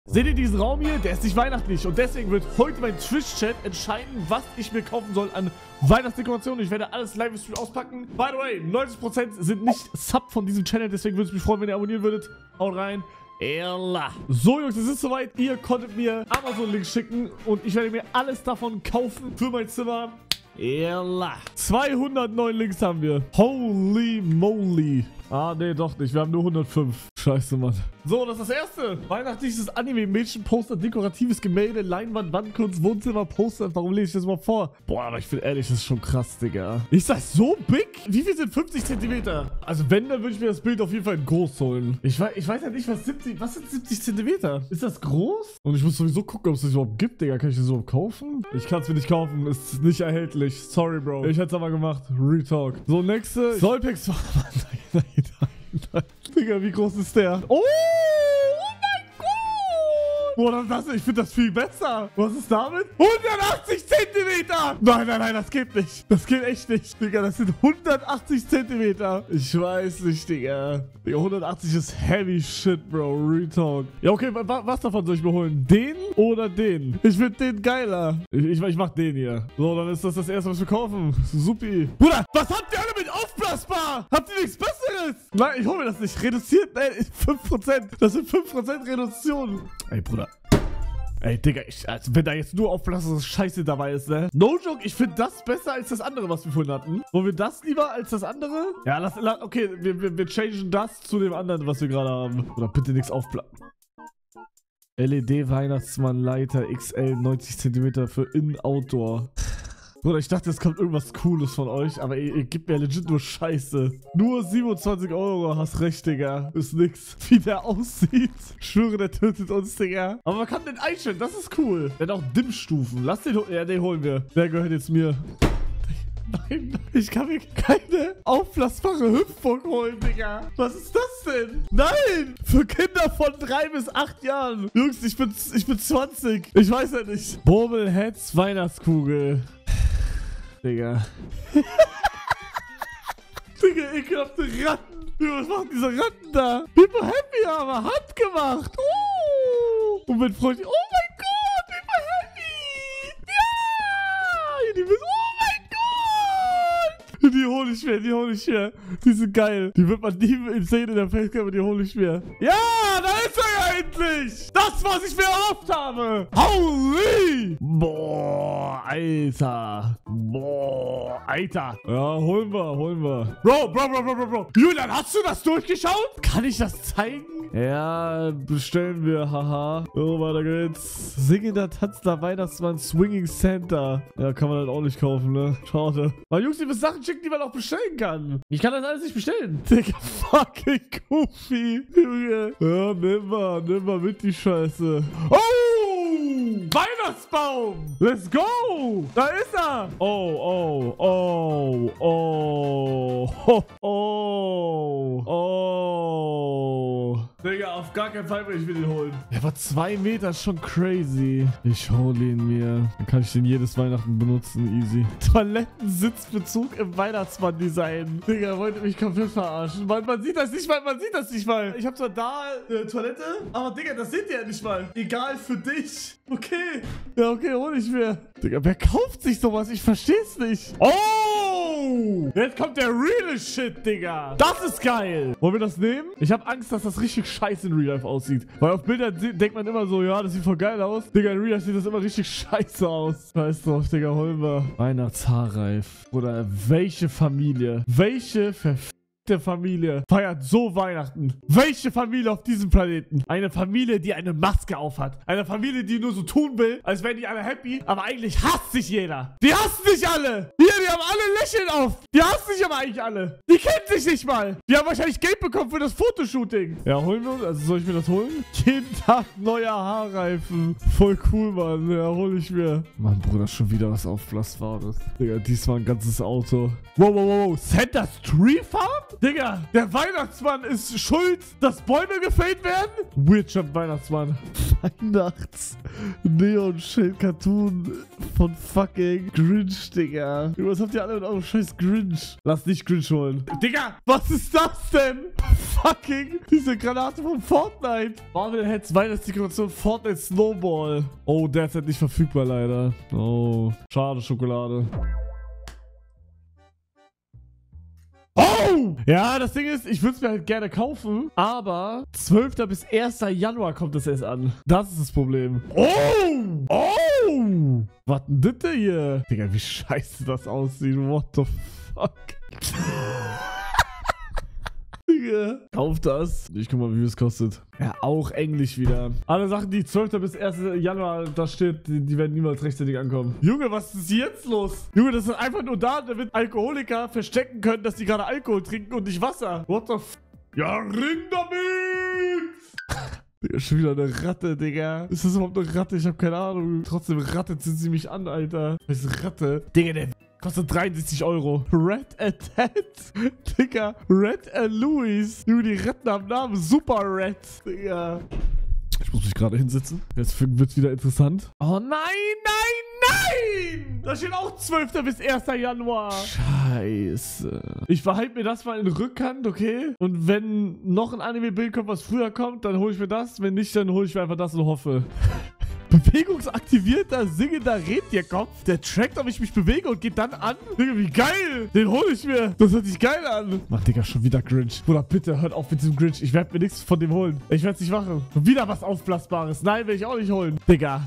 Seht ihr diesen Raum hier? Der ist nicht weihnachtlich. Und deswegen wird heute mein Twitch-Chat entscheiden, was ich mir kaufen soll an Weihnachtsdekorationen. Ich werde alles live im Stream auspacken. By the way, 90% sind nicht Sub von diesem Channel. Deswegen würde es mich freuen, wenn ihr abonnieren würdet. Haut rein. Ella. So, Jungs, es ist soweit. Ihr konntet mir Amazon-Links schicken. Und ich werde mir alles davon kaufen für mein Zimmer. Ella. 209 Links haben wir. Holy moly. Ah, nee, doch nicht. Wir haben nur 105. Scheiße, Mann. So, das ist das erste. Weihnachtliches Anime-Mädchen-Poster, dekoratives Gemälde, Leinwand, Wandkunst, Wohnzimmer-Poster. Warum lese ich das mal vor? Boah, aber ich bin ehrlich, das ist schon krass, Digga. Ist das so big? Wie viel sind 50 Zentimeter? Also wenn, dann würde ich mir das Bild auf jeden Fall in groß holen. Ich weiß ja nicht, was sind 70 Zentimeter? Ist das groß? Und ich muss sowieso gucken, ob es das überhaupt gibt, Digga. Kann ich das überhaupt kaufen? Ich kann es mir nicht kaufen. Ist nicht erhältlich. Sorry, Bro. Ich hätte es aber gemacht. Retalk. So, nächste. Solpex. Nein. Digga, wie groß ist der? Oh mein Gott! Boah, ich finde das viel besser. Was ist damit? 180 Zentimeter! Nein, das geht nicht. Das geht echt nicht. Digga, das sind 180 Zentimeter. Ich weiß nicht, Digga. Digga, 180 ist heavy shit, Bro. Retalk. Ja, okay, was davon soll ich mir holen? Den oder den? Ich finde den geiler. Ich mach den hier. So, dann ist das erste, was wir kaufen. Supi. Bruder, was habt ihr alle mit aufblasbar? Habt ihr nichts Besseres? Nein, ich hole mir das nicht. Reduziert, nein, 5%. Das sind 5% Reduktion. Ey, Bruder. Ey, Digga, also wenn da jetzt nur aufblasbares Scheiße dabei ist, ne? No joke, ich finde das besser als das andere, was wir vorhin hatten. Wollen wir das lieber als das andere? Ja, okay, wir changen das zu dem anderen, was wir gerade haben. Oder bitte nichts aufblasen. LED-Weihnachtsmann-Leiter XL 90 cm für In-Outdoor. Bruder, ich dachte, es kommt irgendwas Cooles von euch, aber ihr gebt mir legit nur Scheiße. Nur 27 €, hast recht, Digga. Ist nix. Wie der aussieht. Ich schwöre, der tötet uns, Digga. Aber man kann den einstellen, das ist cool. Der hat auch Dimmstufen. Lass den, ja, den holen wir. Der gehört jetzt mir. Nein, ich kann mir keine aufblasbare Hüpfburg holen, Digga. Was ist das denn? Nein! Für Kinder von 3 bis 8 Jahren. Jungs, ich bin 20. Ich weiß ja nicht. Bobbleheads Weihnachtskugel. Digga. Digga, ekelhafte Ratten. Was machen diese Ratten da? People happy, aber handgemacht. Und mit Freude. Oh mein Gott, people happy. Ja! Die müssen. Die hole ich mir, Die sind geil. Die wird man nie sehen in der Facecam, aber die hole ich mir. Ja, da ist er ja endlich. Das, was ich mir erhofft habe. Holy. Boah, Alter. Ja, holen wir. Bro. Julian, hast du das durchgeschaut? Kann ich das zeigen? Ja, bestellen wir, haha. So, weiter geht's. Singender, tanzender Weihnachtsmann, Swinging Santa. Ja, kann man halt auch nicht kaufen, ne? Schade. Aber Jungs, ihr müsst Sachen schicken, die man auch bestellen kann. Ich kann das alles nicht bestellen. Digga, fucking Goofy. Junge. Ja, nimm mal mit die Scheiße. Oh! Weihnachtsbaum! Let's go! Da ist er! Oh. Digga, auf gar keinen Fall will ich mir den holen. Der war 2 Meter, schon crazy. Ich hole ihn mir. Dann kann ich den jedes Weihnachten benutzen, easy. Toilettensitzbezug im Weihnachtsmann-Design. Digga, wollt ihr mich komplett verarschen? Man sieht das nicht mal, Ich hab zwar da Toilette, aber Digga, das seht ihr ja nicht mal. Egal, für dich. Okay. Ja, okay, hol ich mir. Digga, wer kauft sich sowas? Ich versteh's nicht. Oh! Jetzt kommt der reale Shit, Digga. Das ist geil. Wollen wir das nehmen? Ich habe Angst, dass das richtig scheiße in Real Life aussieht. Weil auf Bildern denkt man immer so, ja, das sieht voll geil aus. Digga, in Real Life sieht das immer richtig scheiße aus. Weißt du, Digga, holen wir. Weihnachtshaarreif. Oder welche Familie? Welche Familie feiert so Weihnachten? Welche Familie auf diesem Planeten? Eine Familie, die eine Maske aufhat. Eine Familie, die nur so tun will, als wären die alle happy, aber eigentlich hasst sich jeder. Die hassen sich alle. Hier, die haben alle Lächeln auf. Die hassen sich aber eigentlich alle. Die kennen sich nicht mal. Die haben wahrscheinlich Geld bekommen für das Fotoshooting. Ja, holen wir uns. Also soll ich mir das holen? Jeden Tag neuer Haarreifen. Voll cool, Mann. Ja, hol ich mir. Mann, Bruder, schon wieder was Aufblasbares. Digga, diesmal ein ganzes Auto. Wow. Santa's Tree Farm? Digga, der Weihnachtsmann ist schuld, dass Bäume gefällt werden? Weird Weihnachtsmann. Weihnachts-Neon-Schild-Cartoon von fucking Grinch, Digga. Was habt ihr alle mit eurem scheiß Grinch? Lass nicht Grinch holen. Digga, was ist das denn? Fucking diese Granate von Fortnite. Marvel Heads Weihnachtsdekoration Fortnite Snowball. Oh, derzeit nicht verfügbar leider. Oh, schade Schokolade. Oh! Ja, das Ding ist, ich würde es mir halt gerne kaufen, aber 12. bis 1. Januar kommt es erst an. Das ist das Problem. Oh! Oh! Was denn das hier? Digga, wie scheiße das aussieht. What the fuck? Digga. Kauf das. Ich guck mal, wie viel es kostet. Ja, auch Englisch wieder. Alle Sachen, die 12. bis 1. Januar da steht, die werden niemals rechtzeitig ankommen. Junge, was ist jetzt los? Junge, das ist einfach nur da, damit Alkoholiker verstecken können, dass die gerade Alkohol trinken und nicht Wasser. What the f... Ja, ring damit! Digga, schon wieder eine Ratte, Digga. Ist das überhaupt eine Ratte? Ich hab keine Ahnung. Trotzdem rattet sie mich an, Alter. Was ist Ratte? Digga, der kostet 63 Euro. Red Ted. Digga, Red Louis. Junge, die Retten haben Namen. Super Red. Digga. Ich muss mich gerade hinsetzen. Jetzt wird's wieder interessant. Oh nein, nein, nein! Da steht auch 12. bis 1. Januar. Scheiße. Ich behalte mir das mal in Rückhand, okay? Und wenn noch ein Anime-Bild kommt, was früher kommt, dann hole ich mir das. Wenn nicht, dann hole ich mir einfach das und hoffe. Bewegungsaktivierter, singender Rentierkopf. Der trackt, ob ich mich bewege und geht dann an. Digga, wie geil. Den hole ich mir. Das hört sich geil an. Mann, Digga, schon wieder Grinch. Bruder, bitte hört auf mit diesem Grinch. Ich werde mir nichts von dem holen. Ich werde es nicht machen. Und wieder was Aufblasbares. Nein, will ich auch nicht holen. Digga.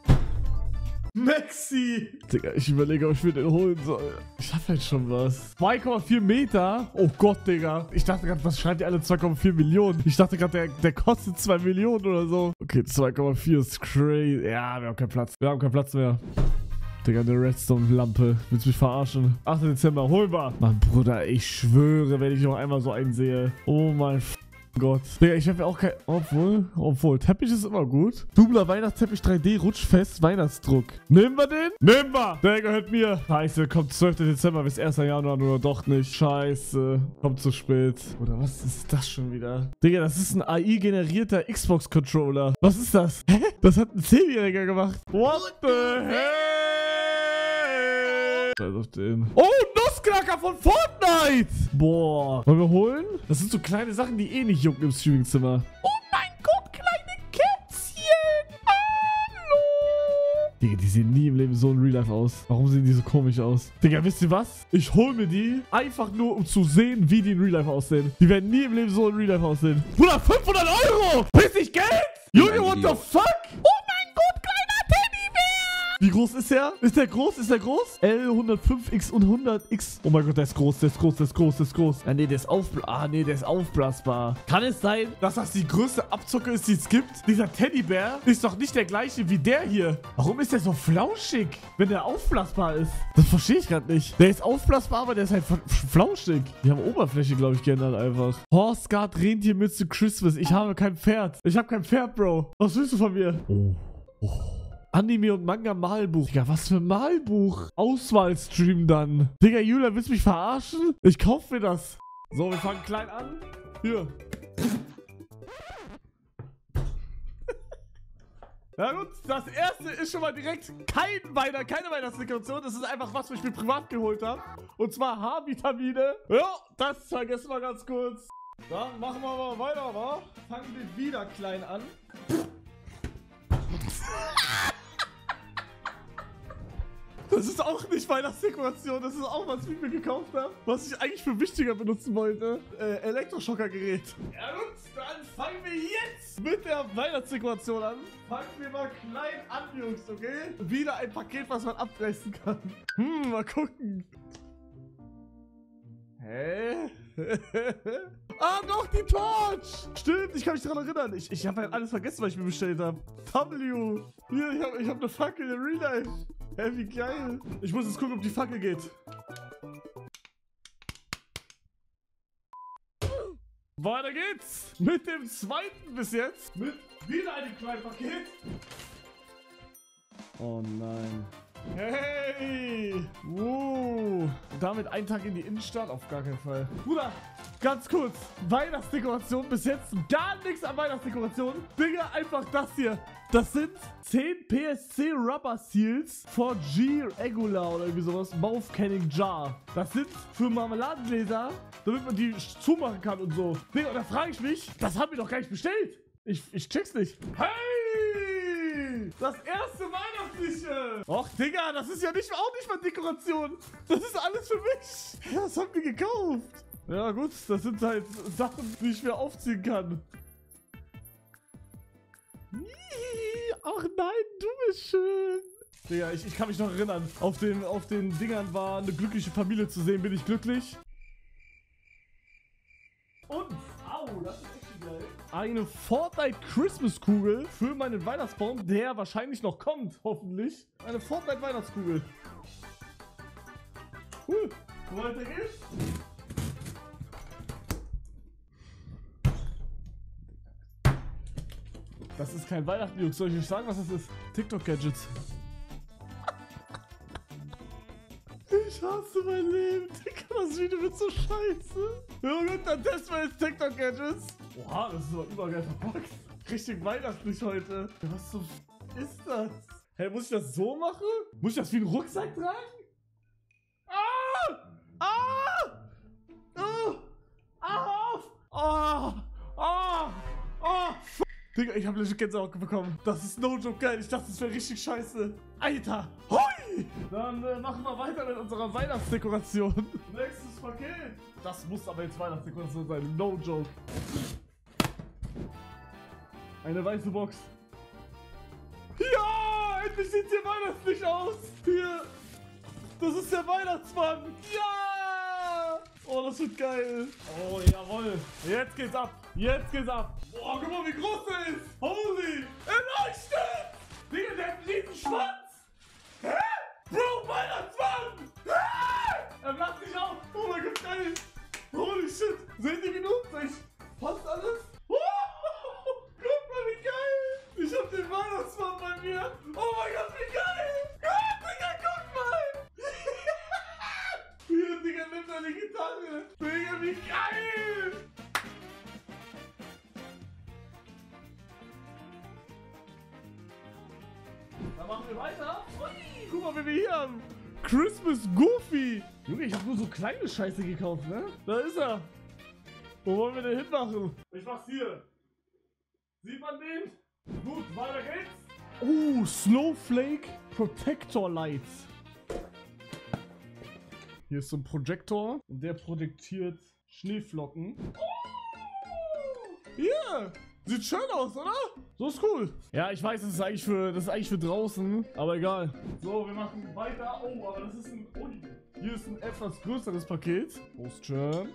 Maxi. Digga, ich überlege, ob ich mir den holen soll. Ich hab halt schon was. 2,4 Meter? Oh Gott, Digga. Ich dachte gerade, was schreibt ihr alle 2,4 Millionen? Ich dachte gerade, der kostet 2 Millionen oder so. Okay, 2,4 ist crazy. Ja, wir haben keinen Platz. Wir haben keinen Platz mehr. Digga, eine Redstone-Lampe. Willst du mich verarschen? 8. Dezember, hol mal. Mann, Bruder, ich schwöre, wenn ich noch einmal so einen sehe. Oh mein Gott. Digga, ich habe ja auch kein... Obwohl, Teppich ist immer gut. Dubler Weihnachtsteppich 3D, rutschfest, Weihnachtsdruck. Nehmen wir den? Nehmen wir! Der gehört mir. Scheiße, kommt 12. Dezember bis 1. Januar oder doch nicht. Scheiße. Kommt zu spät. Oder was ist das schon wieder? Digga, das ist ein AI-generierter Xbox-Controller. Was ist das? Hä? Das hat ein 10-Jähriger gemacht. What the hell? Scheiß auf den. Oh, Nussknacker von Fortnite! Boah. Wollen wir holen? Das sind so kleine Sachen, die eh nicht jucken im Streamingzimmer. Oh mein Gott, kleine Kätzchen! Hallo! Digga, die sehen nie im Leben so in Real Life aus. Warum sehen die so komisch aus? Digga, wisst ihr was? Ich hol mir die einfach nur, um zu sehen, wie die in Real Life aussehen. Die werden nie im Leben so in Real Life aussehen. Bruder, 500 Euro! Piss ich Geld? Junge, what the fuck? Oh mein Gott, kleiner Teddybär! Wie groß ist der? Ist der groß? Ist der groß? L105X und 100X. Oh mein Gott, der ist groß, der ist groß, der ist groß, der ist groß. Ah, nee, der ist aufblasbar. Kann es sein, dass das die größte Abzocke ist, die es gibt? Dieser Teddybär ist doch nicht der gleiche wie der hier. Warum ist der so flauschig, wenn der aufblasbar ist? Das verstehe ich gerade nicht. Der ist aufblasbar, aber der ist halt flauschig. Die haben Oberfläche, glaube ich, geändert einfach. Horse Guard, Rentiermütze, Christmas. Ich habe kein Pferd. Ich habe kein Pferd, Bro. Was willst du von mir? Oh. Anime und Manga Malbuch. Digga, was für ein Malbuch? Auswahlstream dann. Digga, Julia, willst du mich verarschen? Ich kauf mir das. So, wir fangen klein an. Hier. Na gut, das erste ist schon mal direkt keine Weihnachtsdekoration. Das ist einfach was, was ich mir privat geholt habe. Und zwar Haarvitamine. Ja, das vergessen wir ganz kurz. Dann machen wir mal weiter, wa? Fangen wir wieder klein an. Das ist auch nicht Weihnachtsdekoration, das ist auch was, wie ich mir gekauft habe, was ich eigentlich für wichtiger benutzen wollte. Elektroschockergerät. Ja gut, dann fangen wir jetzt mit der Weihnachtsdekoration an. Fangen wir mal klein an, Jungs, okay? Wieder ein Paket, was man abreißen kann. Mal gucken. Hä? Ah, doch, die Torch! Stimmt, ich kann mich daran erinnern. Ich habe halt alles vergessen, was ich mir bestellt habe. W. Hier, ich hab eine Fackel in Real Life. Hä, wie geil. Ich muss jetzt gucken, ob die Fackel geht. Weiter geht's. Mit dem zweiten bis jetzt. Mit wieder einem kleinen Paket. Oh nein. Hey! Damit einen Tag in die Innenstadt? Auf gar keinen Fall. Bruder, ganz kurz. Weihnachtsdekoration bis jetzt gar nichts an Weihnachtsdekoration. Digga, einfach das hier. Das sind 10 PSC Rubber Seals 4G Regular oder irgendwie sowas. Mouth Canning Jar. Das sind für Marmeladengläser, damit man die zumachen kann und so. Digga, und da frage ich mich, das haben wir doch gar nicht bestellt. Ich check's nicht. Hey! Das erste Weihnachtliche! Och, Digga, das ist ja auch nicht mal Dekoration. Das ist alles für mich. Das haben wir gekauft. Ja gut, das sind halt Sachen, die ich mir aufziehen kann. Ach nein, du bist schön. Digga, ich kann mich noch erinnern. Auf den Dingern war eine glückliche Familie zu sehen. Bin ich glücklich? Und, das ist echt geil. Eine Fortnite Christmas Kugel für meinen Weihnachtsbaum, der wahrscheinlich noch kommt, hoffentlich. Eine Fortnite Weihnachtskugel. Cool. Weiter geht's. Das ist kein Weihnachten, Jungs. Soll ich euch sagen, was das ist? TikTok-Gadgets. Ich hasse mein Leben. Digga, das Video wird so scheiße. Ja gut, dann testen wir jetzt TikTok-Gadgets. Oha, das ist aber übergeil verpackt. Richtig weihnachtlich heute. Was zum ist das? Hey, muss ich das so machen? Muss ich das wie einen Rucksack tragen? Digga, ich habe legit Gänsehaut bekommen. Das ist no joke geil. Ich dachte, das wäre richtig scheiße. Alter. Hui! Dann machen wir weiter mit unserer Weihnachtsdekoration. Nächstes Paket. Das muss aber jetzt Weihnachtsdekoration sein. No joke. Eine weiße Box. Ja! Endlich sieht hier weihnachtlich aus. Hier. Das ist der Weihnachtsmann. Ja! Oh, das wird geil. Oh, jawohl. Jetzt geht's ab. Jetzt geht's ab. Boah, guck mal, wie groß der ist. Holy. Er leuchtet. Digga, der hat einen riesen Schwanz. Hä? Bro, Weihnachtsmann. Hä? Er macht sich auf. Oh mein Gott, geil. Holy shit. Seht ihr genug? Passt alles? Guck mal, wie geil. Ich hab den Weihnachtsmann bei mir. Oh mein Gott, wie geil. Digga, guck mal. Hier, Digga, nimmt eine Gitarre. Digga, wie geil. Dann machen wir weiter. Ui, guck mal, wie wir hier haben. Christmas Goofy. Junge, ich habe nur so kleine Scheiße gekauft, ne? Da ist er. Wo wollen wir den hinmachen? Ich mach's hier. Sieht man den? Gut, weiter geht's. Snowflake Protector Lights. Hier ist so ein Projektor und der projektiert Schneeflocken. Hier! Sieht schön aus, oder? So ist cool. Ja, ich weiß, das ist eigentlich für draußen, aber egal. So, wir machen weiter. Oh, aber das ist ein... Ui. Hier ist ein etwas größeres Paket. Postschirm.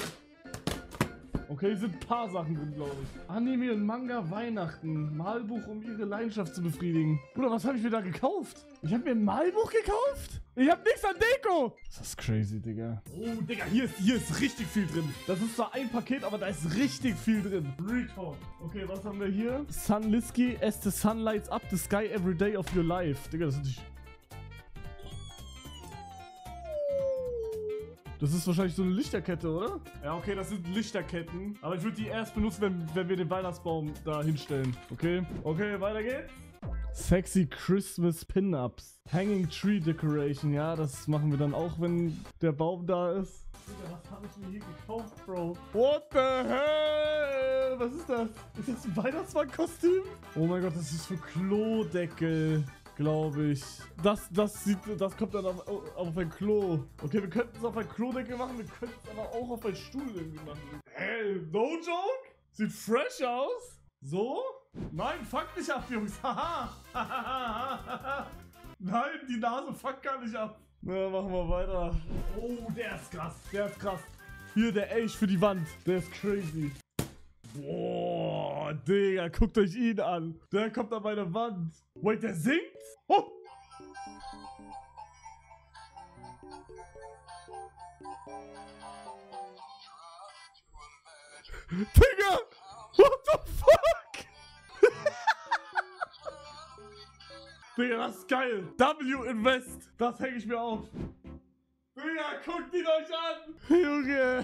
Okay, sind ein paar Sachen drin, glaube ich. Anime und Manga Weihnachten. Malbuch, um ihre Leidenschaft zu befriedigen. Bruder, was habe ich mir da gekauft? Ich habe mir ein Malbuch gekauft? Ich habe nichts an Deko. Das ist crazy, Digga. Oh, Digga, hier ist richtig viel drin. Das ist zwar ein Paket, aber da ist richtig viel drin. Retalk. Okay, was haben wir hier? Sunliski, as the sun lights up the sky every day of your life. Digga, das ist nicht... Das ist wahrscheinlich so eine Lichterkette, oder? Ja, okay, das sind Lichterketten. Aber ich würde die erst benutzen, wenn wir den Weihnachtsbaum da hinstellen. Okay? Okay, weiter geht's. Sexy Christmas Pin-Ups. Hanging Tree Decoration. Ja, das machen wir dann auch, wenn der Baum da ist. Was habe ich mir hier gekauft, Bro? What the hell? Was ist das? Ist das ein Weihnachtsmann-Kostüm? Oh mein Gott, das ist für Klodeckel. Glaube ich. Das kommt dann auf ein Klo. Okay, wir könnten es auf ein Klodeckel machen, wir könnten es aber auch auf einen Stuhl irgendwie machen. Hey, no joke? Sieht fresh aus. So? Nein, fuck nicht ab, Jungs. Haha. Nein, die Nase fuckt gar nicht ab. Na, machen wir weiter. Oh, der ist krass. Der ist krass. Hier, der Elch für die Wand. Der ist crazy. Boah, Digga, guckt euch ihn an. Der kommt an meine Wand. Wait, der singt? Oh. Digga! What the fuck? Digga, das ist geil. W-Invest. Das hänge ich mir auf. Digga, guckt ihn euch an. Junge.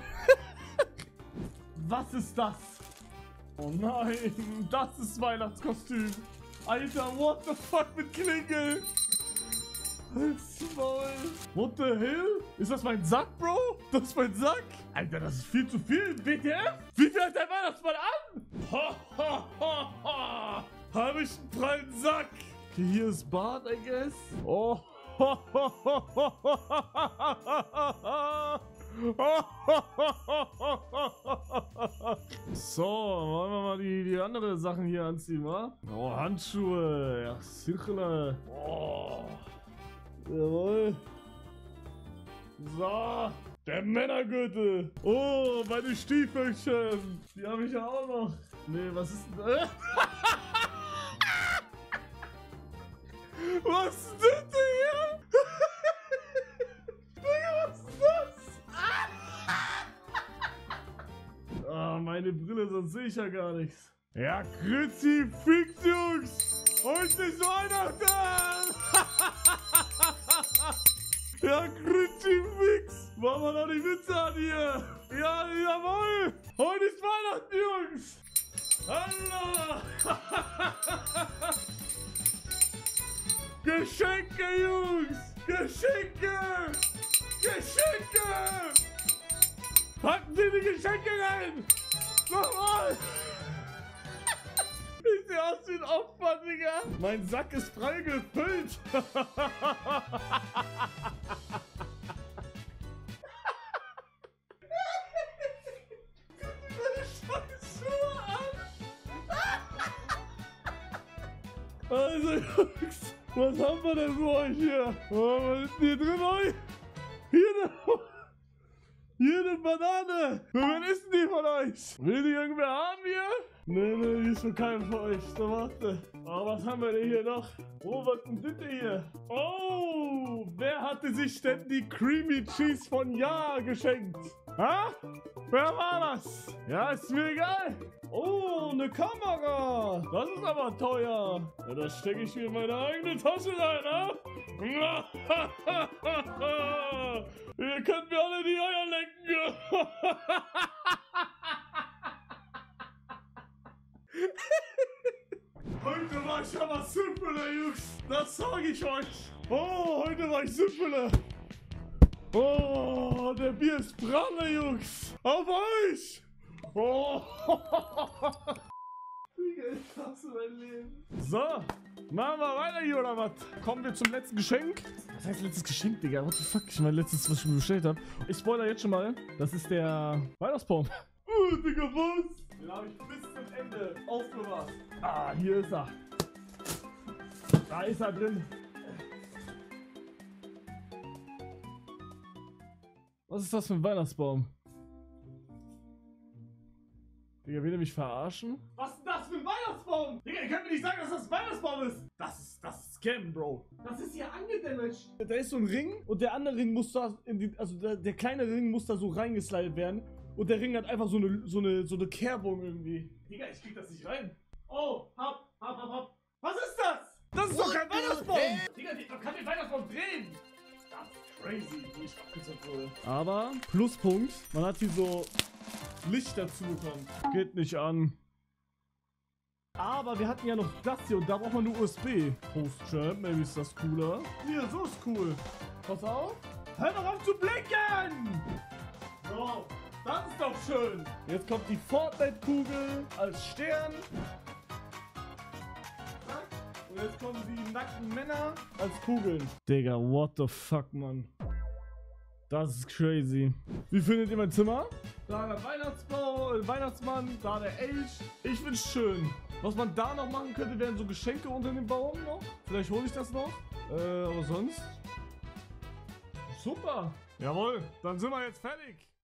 Was ist das? Oh nein, das ist Weihnachtskostüm. Alter, what the fuck mit Klingel? Halt's Maul. What the hell? Ist das mein Sack, Bro? Das ist mein Sack? Alter, das ist viel zu viel. WTF? Wie viel hat der Weihnachtsmann an? Ha, ha, ha, ha. Habe ich einen prallen Sack? Okay, hier ist Bart, I guess. Oh. So, wollen wir mal die anderen Sachen hier anziehen, wa? Oh, Handschuhe. Ja, Sichle. Oh. Jawohl. So. Der Männergürtel. Oh, meine Stiefelchen. Die habe ich ja auch noch. Nee, was ist denn das? Was ist das hier? Was ist das? Ah, meine Brille, sonst sehe ich ja gar nichts. Ja, Grüezi, Fix, Jungs. Heute ist Weihnachten. Ja, Grüezi, Fix. Machen wir noch die Witze an hier. Ja, jawohl. Heute ist Weihnachten, Jungs. Allah. Geschenke, Jungs! Geschenke! Geschenke! Packen Sie die Geschenke rein! Nochmal! Ich sehe aus wie ein Opfer, Digga! Mein Sack ist prall gefüllt! Guck dir meine scheiß Schuhe an! Also, Jungs! Was haben wir denn für euch hier? Oh, was ist denn hier drin, euch? Hier eine Banane. Für wen ist denn die von euch? Will die irgendwer haben hier? Nee, die ist für keinen von euch. So, warte. Oh, was haben wir denn hier noch? Oh, was ist denn das hier? Oh, wer hatte sich denn die Creamy Cheese von Ja geschenkt? Ha? Wer war das? Ja, ist mir egal. Oh, eine Kamera. Das ist aber teuer. Ja, das stecke ich mir in meine eigene Tasche rein, ha? Ihr könnt mir alle die Eier lecken. Heute war ich aber Sümpele, Jungs. Das sage ich euch. Oh, heute war ich Sümpele. Oh, der Bier ist pralle, Jungs. Auf euch. Oh. Ich hasse mein Leben. So, machen wir weiter hier, oder was? Kommen wir zum letzten Geschenk. Was heißt letztes Geschenk, Digga? What the fuck? Ich meine, letztes, was ich mir bestellt habe. Ich spoilere jetzt schon mal. Das ist der Weihnachtsbaum. Digga, was? Den habe ich bis zum Ende aufbewahrt. Ah, hier ist er. Da ist er drin. Was ist das für ein Weihnachtsbaum? Digga, will der mich verarschen? Was ist denn das für ein Weihnachtsbaum? Digga, ihr könnt mir nicht sagen, dass das ein Weihnachtsbaum ist. Das ist Scam, Bro. Das ist hier angedamaged. Da ist so ein Ring und der andere Ring muss da in die, also der kleine Ring muss da so reingeslidet werden. Und der Ring hat einfach so eine Kerbung irgendwie. Digga, ich krieg das nicht rein. Oh, hopp. Was ist das? Das ist doch kein Weihnachtsbaum. Digga, man kann den Weihnachtsbaum drehen. Das ist crazy, wie ich abgezockt wurde. Aber, Pluspunkt, man hat hier so Licht dazu bekommen. Geht nicht an. Aber wir hatten ja noch das hier und da braucht man nur USB. Post-Champ, maybe ist das cooler. Hier, so ist cool. Pass auf. Hör doch auf zu blinken! So, das ist doch schön. Jetzt kommt die Fortnite-Kugel als Stern. Und jetzt kommen die nackten Männer als Kugeln. Digga, what the fuck, Mann. Das ist crazy. Wie findet ihr mein Zimmer? Da der Weihnachtsmann, da der Elch. Ich find's schön. Was man da noch machen könnte, wären so Geschenke unter dem Baum noch. Vielleicht hole ich das noch. Aber sonst... Super. Jawohl, dann sind wir jetzt fertig.